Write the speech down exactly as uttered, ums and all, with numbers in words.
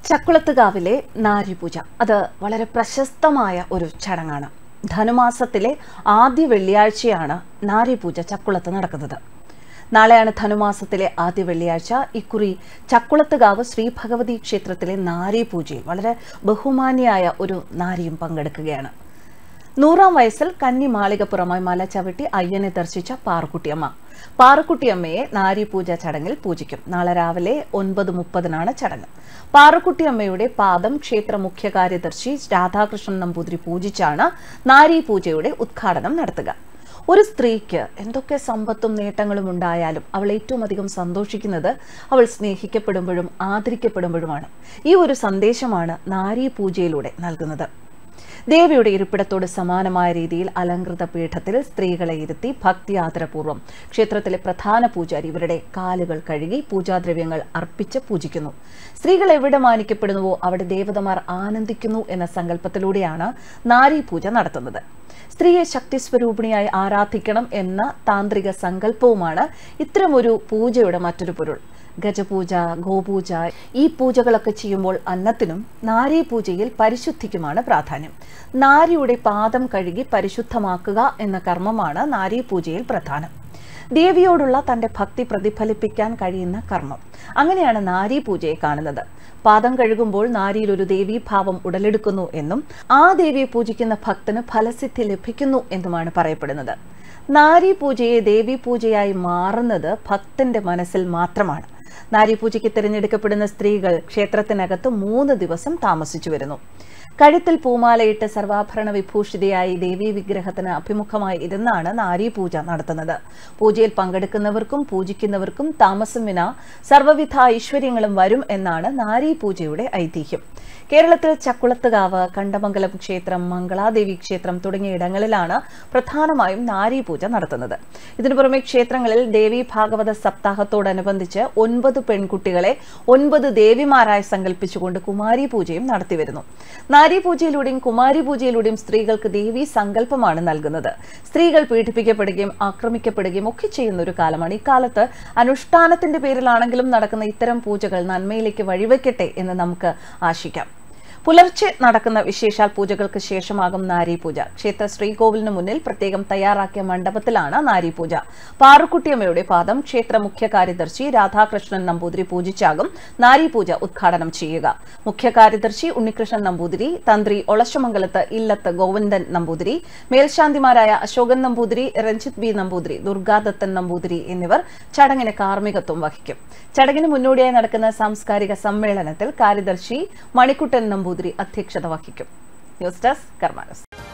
ചക്കുളത്തുകാവിലെ നാരിപൂജ അത് വളരെ പ്രശസ്തമായ ഒരു ചടങ്ങാണ്. ധനുമാസത്തിലെ ആദ്യ വെള്ളിയാഴ്ചയാണ് നാരിപൂജ ചക്കുളത്ത് നടക്കുന്നത്. നാളെയാണ് ധനുമാസത്തിലെ ആദ്യ വെള്ളിയാഴ്ച. ഇക്കുറി ചക്കുളത്തുകാവ് ശ്രീ ഭഗവതി ക്ഷേത്രത്തിലെ നാരിപൂജയിൽ വളരെ ബഹുമാനിയായ ഒരു നാരിയും പങ്കെടുക്കുകയാണ്. നൂറാം വയസ്സിൽ കന്നി മാളികപ്പുറമായി മല ചവിട്ടി അയ്യനെ ദർശിച്ച പാറുക്കുട്ടിയമ്മ. പാറുക്കുട്ടിയമ്മയെ നാരിപൂജ ചടങ്ങിൽ പൂജിക്കും. നാളെ രാവിലെ ഒൻപത് മുപ്പതിനാണ് ചടങ്ങ്. പാറുക്കുട്ടിയമ്മയുടെ പാദം ക്ഷേത്ര മുഖ്യ കാര്യദർശി രാധാകൃഷ്ണൻ നമ്പൂതിരി പൂജിച്ചാണ് നാരിപൂജയുടെ ഉദ്ഘാടനം നടത്തുക. ഒരു സ്ത്രീക്ക് എന്തൊക്കെ സമ്പത്തും നേട്ടങ്ങളും ഉണ്ടായാലും അവൾ ഏറ്റവും അധികം സന്തോഷിക്കുന്നത് അവൾ സ്നേഹിക്കപ്പെടുമ്പോഴും ആദരിക്കപ്പെടുമ്പോഴുമാണ്. ഈ ഒരു സന്ദേശമാണ് നാരിപൂജയിലൂടെ നൽകുന്നത്. ദേവിയുടെ ഇരിപ്പിടത്തോട് സമാനമായ രീതിയിൽ അലങ്കൃത പീഠത്തിൽ സ്ത്രീകളെ ഇരുത്തി ഭക്തി ആദരപൂർവ്വം ക്ഷേത്രത്തിലെ പ്രധാന പൂജാരി ഇവരുടെ കാലുകൾ കഴുകി പൂജാദ്രവ്യങ്ങൾ അർപ്പിച്ച് പൂജിക്കുന്നു. സ്ത്രീകൾ എവിടെ മാനിക്കപ്പെടുന്നുവോ അവിടെ ദേവതമാർ ആനന്ദിക്കുന്നു എന്ന സങ്കല്പത്തിലൂടെയാണ് നാരീപൂജ നടത്തുന്നത്. സ്ത്രീയെ ശക്തി സ്വരൂപിണിയായി ആരാധിക്കണം എന്ന താന്ത്രിക സങ്കല്പവുമാണ് ഇത്തരമൊരു പൂജയുടെ മറ്റൊരു പൊരുൾ. ഗജപൂജ, ഗോപൂജ ഈ പൂജകളൊക്കെ ചെയ്യുമ്പോൾ അന്നത്തിനും നാരീപൂജയിൽ പരിശുദ്ധിക്കുമാണ് പ്രാധാന്യം. നാരിയുടെ പാദം കഴുകി പരിശുദ്ധമാക്കുക എന്ന കർമ്മമാണ് നാരീപൂജയിൽ പ്രധാനം. ദേവിയോടുള്ള തന്റെ ഭക്തി പ്രതിഫലിപ്പിക്കാൻ കഴിയുന്ന കർമ്മം. അങ്ങനെയാണ് നാരീപൂജയെ കാണുന്നത്. പാദം കഴുകുമ്പോൾ നാരിയിൽ ഒരു ദേവീഭാവം ഉടലെടുക്കുന്നു എന്നും ആ ദേവിയെ പൂജിക്കുന്ന ഭക്തന് ഫലസിദ്ധി ലഭിക്കുന്നു എന്നുമാണ് പറയപ്പെടുന്നത്. നാരീപൂജയെ ദേവീപൂജയായി മാറുന്നത് ഭക്തന്റെ മനസ്സിൽ മാത്രമാണ്. നാരീപൂജയ്ക്ക് തിരഞ്ഞെടുക്കപ്പെടുന്ന സ്ത്രീകൾ ക്ഷേത്രത്തിനകത്ത് മൂന്ന് ദിവസം താമസിച്ചു വരുന്നു. കഴുത്തിൽ പൂമാലയിട്ട് സർവാഭരണ വിഭൂഷിതയായി ദേവീ വിഗ്രഹത്തിന് അഭിമുഖമായി ഇരുന്നാണ് നാരീപൂജ നടത്തുന്നത്. പൂജയിൽ പങ്കെടുക്കുന്നവർക്കും പൂജിക്കുന്നവർക്കും താമസം വിന സർവ്വവിധ ഐശ്വര്യങ്ങളും വരും എന്നാണ് നാരീപൂജയുടെ ഐതിഹ്യം. കേരളത്തിൽ ചക്കുളത്തുകാവ്, കണ്ടമംഗലം ക്ഷേത്രം, മംഗളാദേവി ക്ഷേത്രം തുടങ്ങിയ ഇടങ്ങളിലാണ് പ്രധാനമായും നാരീപൂജ നടത്തുന്നത്. ഇതിനു പുറമെ ക്ഷേത്രങ്ങളിൽ ദേവീ ഭാഗവത സപ്താഹത്തോടനുബന്ധിച്ച് ഒൻപത് പെൺകുട്ടികളെ ഒൻപത് ദേവിമാരായി സങ്കല്പിച്ചുകൊണ്ട് കുമാരി പൂജയും നടത്തിവരുന്നു. നാരീപൂജയിലൂടെയും കുമാരി പൂജയിലൂടെയും സ്ത്രീകൾക്ക് ദേവീ സങ്കല്പമാണ് നൽകുന്നത്. സ്ത്രീകൾ പീഡിപ്പിക്കപ്പെടുകയും ആക്രമിക്കപ്പെടുകയും ഒക്കെ ചെയ്യുന്ന ഒരു കാലമാണ്. ഇക്കാലത്ത് അനുഷ്ഠാനത്തിന്റെ പേരിലാണെങ്കിലും നടക്കുന്ന ഇത്തരം പൂജകൾ നന്മയിലേക്ക് വഴിവെക്കട്ടെ എന്ന് നമുക്ക് ആശിക്കാം. പുലർച്ചെ നടക്കുന്ന വിശേഷാൽ പൂജകൾക്ക് ശേഷമാകും നാരീപൂജ. ക്ഷേത്ര ശ്രീകോവിലിന് മുന്നിൽ പ്രത്യേകം തയ്യാറാക്കിയ മണ്ഡപത്തിലാണ് നാരീപൂജ. പാറുക്കുട്ടിയമ്മയുടെ പാദം ക്ഷേത്ര മുഖ്യ കാര്യദർശി രാധാകൃഷ്ണൻ നമ്പൂതിരി പൂജിച്ചാകും നാരീപൂജ ഉദ്ഘാടനം ചെയ്യുക. മുഖ്യ കാര്യദർശി ഉണ്ണികൃഷ്ണൻ നമ്പൂതിരി, തന്ത്രി ഒളശമംഗലത്ത് ഇല്ലത്ത് ഗോവിന്ദൻ നമ്പൂതിരി, മേൽശാന്തിമാരായ അശോകൻ നമ്പൂതിരി, രഞ്ജിത് ബി നമ്പൂതിരി, ദുർഗാദത്തൻ നമ്പൂതിരി എന്നിവർ ചടങ്ങിന് കാർമ്മികത്വം വഹിക്കും. ചടങ്ങിന് മുന്നോടിയായി നടക്കുന്ന സാംസ്കാരിക സമ്മേളനത്തിൽ കാര്യദർശി മണിക്കുട്ടൻ നമ്പൂതിരി അധ്യക്ഷത വഹിക്കും. News desk കർമാനസ്.